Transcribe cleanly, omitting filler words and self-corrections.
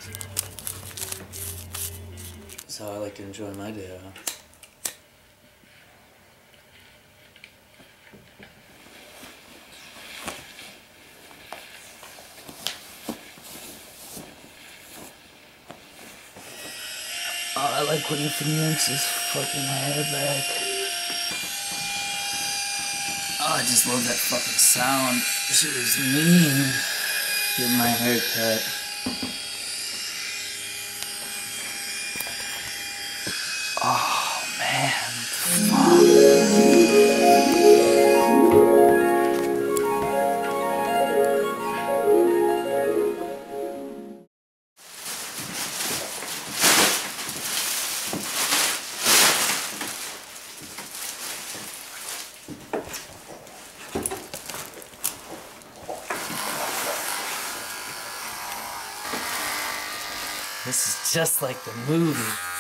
That's how I like to enjoy my day off. Oh, I like when he yanks his fucking hair back. Oh, I just love that fucking sound. Shit is mean. Get my hair cut. Oh, man. Fuck. This is just like the movie.